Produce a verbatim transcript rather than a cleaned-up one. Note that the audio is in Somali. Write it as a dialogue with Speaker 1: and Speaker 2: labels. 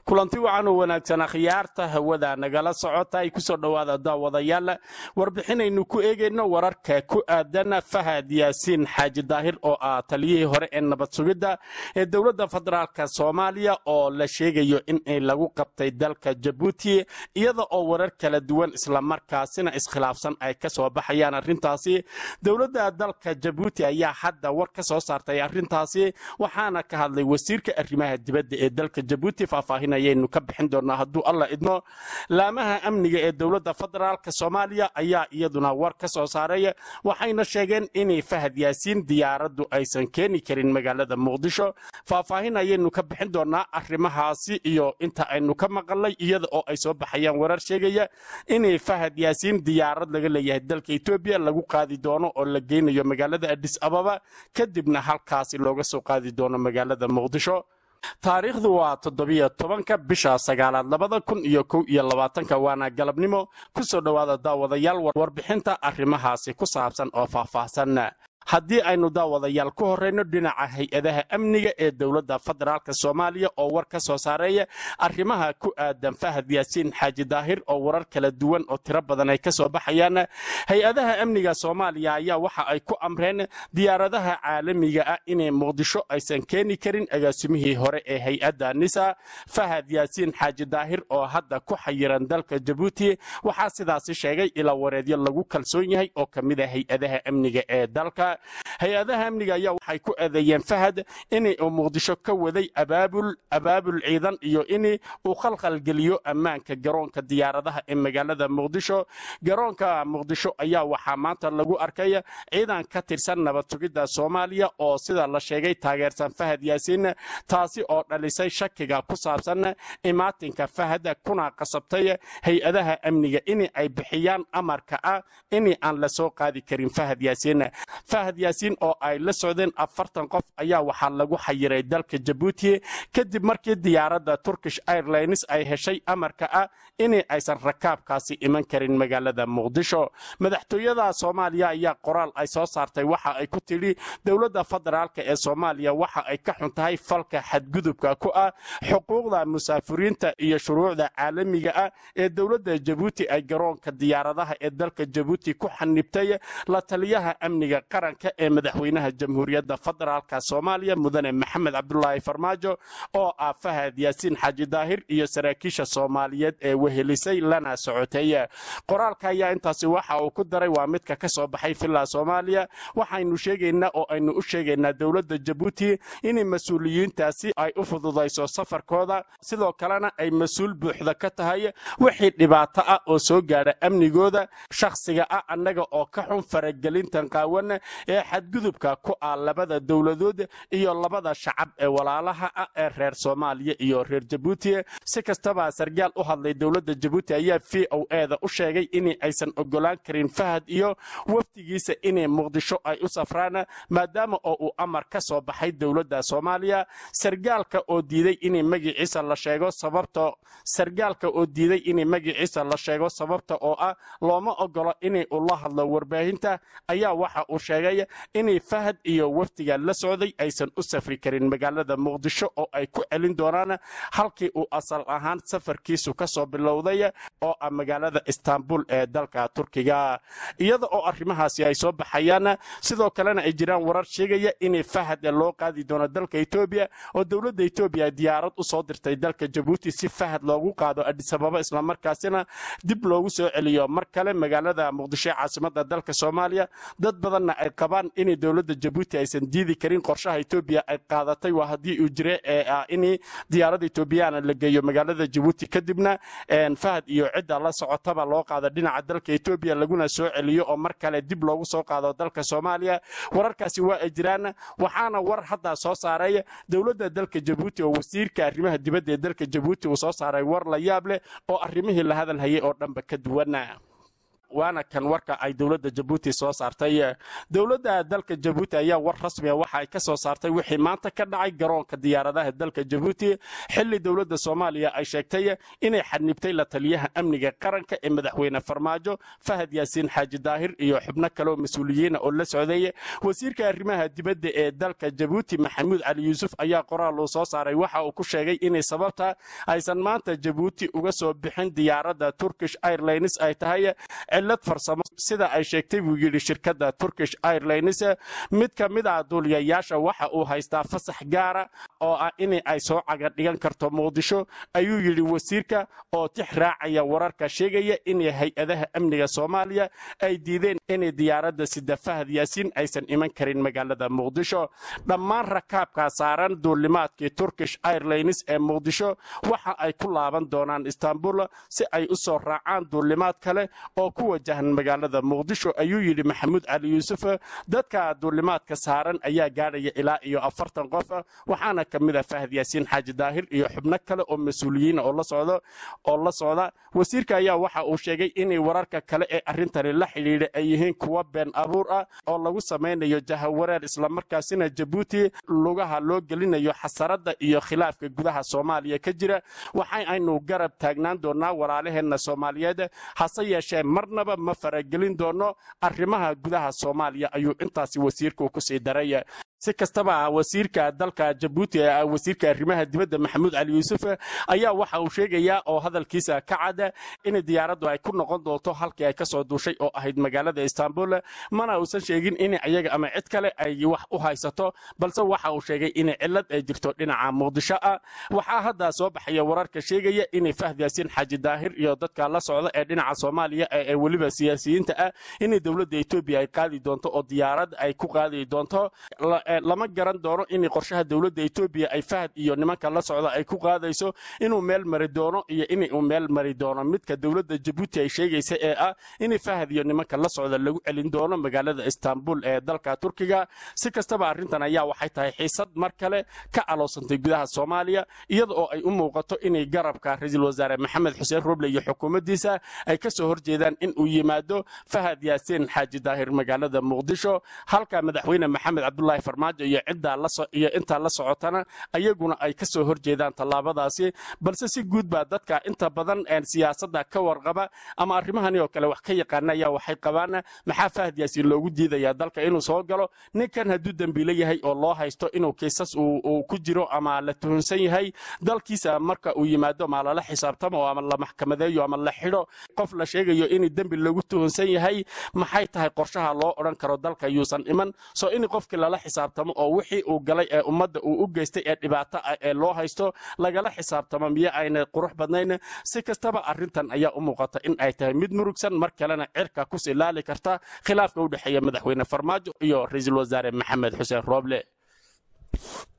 Speaker 1: kulanti wacan oo wanaagsan akhyaarta hawada nagala socota ay ku soo dhawaada daawadayaal warbixinaynu ku eegayno wararka ku aadan Fahad Yaasiin Xaaji Daahir oo ah taliyihii hore ee nabad sugidda ee dawladda federaalka Soomaaliya oo la sheegayo in ay lagu qabtay dalka Djibouti iyada oo warar kala duwan isla markaasina iskhilaafsan ay ka soo baxayaan arrintaasi. dawladda dalka Djibouti ayaa hadda war ka soo saartay arrintaasi waxaana ka hadlay wasiirka arrimaha dibadda ee dalka Djibouti faahfaahin ayaynu ka bixin doonaa hadduu alla idmo. laamaha amniga ee dawladda federaalka Soomaaliya ayaa iyaduna war ka soo saaray waxayna sheegeen in Fahad Yaasiin diyaaraddu aysan keeni karin magaalada Muqdisho. faahfaahin ayaynu ka bixin doonaa arrimahaasi iyo inta aynu ka maqalay iyada oo ay soo baxayaan warar sheegaya in Fahad Yaasiin diyaarad laga leeyahay dalka Itoobiya lagu qaadi doono oo la geynayo magaalada Addis Ababa kadibna halkaasi looga soo qaadi doono magaalada Muqdisho. taariikhdu waa toddobiyo tobanka bisha sagaalaad labada kun iyo kow iyo labaatanka waana galabnimo ku soo dhawaada daawadayaal warbixinta arrimahaasi ku saabsan oo faahfaahsan. haddii aynu daawadayaal ku horeyno dhinaca hay-adaha amniga ee dawladda federaalka Soomaaliya oo war ka soo saaray arrimaha ku aadan Fahad Yaasiin Xaaji Daahir oo warar kala duwan oo tiro badan ay ka soo baxayaan. hay-adaha amniga Soomaaliya ayaa waxa ay ku amreen diyaaradaha caalamiga ah in Muqdisho aysan keeni karin agaasimihii hore ee hay-adda Nisa Fahad Yaasiin Xaaji Daahir oo hadda ku xayiran dalka Djibouti. waxaa sidaas sheegay ila wareedyo lagu kalsoon yahay oo kamid ah hay-adaha amniga ee dalka. hay-adaha amniga ayaa waxay ku eedeeyeen Fahad in uu Muqdisho ka waday abaabul abaabul ciidan iyo in uu khalkhal geliyo ammaanka garoonka diyaaradaha ee magaalada Muqdisho. garoonka Muqdisho ayaa waxaa maanta lagu arkay ciidan ka tirsan nabad sugidda Soomaaliya oo sida la sheegay taageersan Fahad Yaasiin taasi oo dhalisay shakiga ku saabsan imaatinka Fahad kuna qasabtay hay-adaha amniga in ay bixiyaan amarka ah in aan la soo qaadi karin Fahad Yaasiin. Fahad Yaasiin oo ay la socdeen afartan qof ayaa waxaa lagu xayiray dalka Djibouti kadib markii diyaaradda Turkish Airlines ay heshay amarka ah in aysan rakaabkaasi iman karin magaalada Muqdisho. madaxtooyada Soomaaliya ayaa qoraal ay soo saartay waxa ay ku tiri dawladda federaalka ee Soomaaliya waxa ay ka xun tahay falka xadgudubka ku ah xuquuqda musaafiriinta iyo shuruucda caalamiga ah ee dawladda Djibouti ay garoonka diyaaradaha ee dalka Djibouti ku xanibtay la taliyaha amniga qaranka ee madaxweynaha jamhuuriyadda federaalka Soomaaliya mudane Maxamed Cabdullaahi Farmaajo oo ah Fahad Yaasiin Xaaji Daahir iyo saraakiisha Soomaaliyeed ee wehelisay lana socotay. qoraalka ayaa intaasi waxa uu ku daray waa midka ka soo baxay filla Soomaaliya. waxaynu sheegaynaa oo aynu u sheegaynaa dawladda Djibouti in mas'uuliyiintaasi ay u fududayso safarkooda sidoo kalena ay mas'uul buuxda ka tahay wixii dhibaato ah oo soo gaara amnigooda shakhsiga ah annaga oo ka xun faragelintan qaawan ee xadgudubka ku ah labada dawladood iyo labada shacab ee walaalaha ah ee reer Soomaaliya iyo reer Djibouti. si kastaba sargaal u hadlay dawladda Djibouti ayaa V O A da u sheegay in aysan ogolaan karin Fahad iyo waftigiisa in Muqdisho ay u safraan maadaama oo uu amar ka soo baxay dawladda Soomaaliya. sargaalka oo diiday in magaciisa la sheego sababta sargaalka oo diiday in magaciisa la sheego sababta oo ah looma ogolo in uu la hadlo warbaahinta ayaa waxa uu sheegay in Fahad iyo waftiga la socday aysan u safri karin magaalada Muqdisho oo ay ku celin doonaan halkii uu asal ahaan safarkiisu ka soo bilowday oo ah magaalada Istanbul ee dalka Turkiga. iyada oo arrimahaasi ay soo baxayaan sidoo kalena ay jiraan warar sheegaya in Fahad loo qaadi doono dalka Itoobiya oo dawladda Itoobiya diyaarad u soo dirtay dalka Djibouti si Fahad loogu qaado Addis Ababa isla markaasina dib loogu soo celiyo mar kale magaalada Muqdisho caasimadda dalka Soomaaliya. dad badanna ay qabaan in dawladda Djibouti aysan diidi karin qorshaha Itoobiya ay qaadatay waa haddii uu jire ee ah in diyaaradda Itoobiyana la geeyo magaalada Djibouti kadibna Fahad iyo cidda la socotaba loo qaado dhinaca dalka Itoobiya laguna soo celiyo oo mar kale dib loogu soo qaado dalka Soomaaliya. wararkaasi waa ay jiraan waxaana war hadda soo saaray dawladda dalka Djibouti oo wasiirka arrimaha dibadda ee dalka Djibouti uu soo saaray war la yaab leh oo arrimihii la hadal hayay oo dhanba ka duwan. waana kan warka ay dowladda Jabuuti soo saartay. Dowladda dalka Jabuuti ayaa war rasmi ah waxa ay ka soo saartay wixii maanta ka dhacay garoonka diyaaradaha dalka Jabuuti xilli dowladda Soomaaliya ay sheegtay inay xadnibtay la taliyaha amniga qaranka ee madaxweyne Farmaajo Fahad Yaasiin Xaaji Daahir iyo xubno kale oo mas'uuliyiin oo la socday. Wasiirka arrimaha dibadda ee dalka Jabuuti Maxamuud Cali Yuusuf ayaa qoraal uu soo saaray waxa uu ku sheegay inay sababta aysan maanta Jabuuti uga soo bixin diyaaradda Turkish Airlines ay tahay cilad farsamo sida ay sheegtay buu yiri shirkadda Turkish Airlines. mid ka mid ah duuliyayaasha waxa uu haystaa fasax gaara oo ah in ay soo caga dhigan karto Muqdisho ayuu yiri wasiirka oo tix raacaya wararka sheegaya in hay'adaha amniga Soomaaliya ay diideen in diyaaradda sida Fahad Yaasiin aysan iman karin magaalada Muqdisho. dhammaan rakaabka saaran duulimaadkii Turkish Airlines ee Muqdisho waxa ay ku laaban doonaan Istanbul si ay u soo raacaan duulimaad kale oo ku wajahan magaalada Muqdisho ayuu yiri Maxamuud Cali Yuusuf. dadka duulimaadka saaran ayaa gaadhaya ilaa iyo afartan qof waxaana kamid ah Fahad Yaasiin Xaaji Daahir iyo xubno kale oo mas'uuliyiin oo la socdo oo la socda. wasiirka ayaa waxa uu sheegay in wararka kale ee arintani la xiriira ay yihiin kuwa been abuur ah oo lagu sameynayo jahawareer isla markaasina Jabuuti lugaha loo gelinayo xasarada iyo khilaafka gudaha Soomaaliya ka jira. waxay aynu garab taagnaan doonaa walaalaheena Soomaaliyeed hase yeeshee marnaba ma faragelin doono arrimaha gudaha Soomaaliya ayuu intaasi wasiirku ku sii daray. si kastaba wasiirka dalka Jabuuti ee wasiirka arrimaha dibadda Maxamuud Cali Yuusuf ayaa waxa uu sheegayaa oo hadalkiisa ka cad in diyaaraddu ay ku noqon doonto halkii ay ka soo duushay oo ahayd magaalada Istanbul. mana uusan sheegin in ayaga ama cid kale ay wax u haysato balse waxa uu sheegay in cilad ay jirto dhinaca Muqdisho ah. waxa hadda soo baxaya wararka sheegaya in Fahad Yaasiin Xaaji Daahir iyo dadka la socda ee dhinaca Soomaaliya ee waliba siyaasiyiinta ah in dowladda Itoobiya ay qaadi doonto oo diyaarad ay ku qaadi doonto. lama garan doono in qorshaha dowladda Itoobiya ay Fahad iyo nimanka la socda ay ku qaadayso inuu meel mari doono iyo in uu meel mari doono midka dowladda Jabuuti ay sheegaysa ee ah in Fahad iyo nimanka la socda lagu celin doono magaalada Istanbul ee dalka Turkiga. si kastaba arrintan ayaa waxay tahay xiisad mar kale ka aloosantay gudaha Soomaaliya iyada oo ay u muuqato in garabka ra'iisul wasaare Maxamed Xuseen Roble iyo xukuumaddiisa ay ka soo horjeedaan in uu yimaado Fahad Yaasiin Xaaji Daahir magaalada Muqdisho halka madaxweyne Maxamed Cabdullaahi Farmaajo iyo cidda la soo iyo inta la socotana ayaguna ay ka soo horjeedaan talaabadaasi. balse si guud baa dadka inta badan ee siyaasadda ka warqaba ama arrimahani oo kale wax ka yaqaan ayaa waxay qabaan maxaa Fahad Yaasiin loogu diidayaa dalka inuu soo galo. ninkan hadduu dambiile yahay oo loo haysto inuu kiisas uu ku jiro ama la tuhunsan yahay dalkiisa marka uu yimaado ma la xisaabtamo ama la maxkamadeeyo ama la xidho qof la sheegayo in dambi lagu tuhunsan yahay maxay tahay qorshaha loo oran karo dalka yuusan iman soo in qofkii lala xisaabtamo oo wixii uu galay ee ummadda uu u geystay ee dhibaato ah ee loo haysto lagala xisaabtamo miya ayna qurux badnayn. si kastaba arrintan ayaa u muuqata in ay tahay mid murugsan mar kalena cirka ku silaali karta khilaafka u dhaxeeya madaxweyne Farmaajo iyo ra'iisul wasaare Maxamed Xuseen Roble.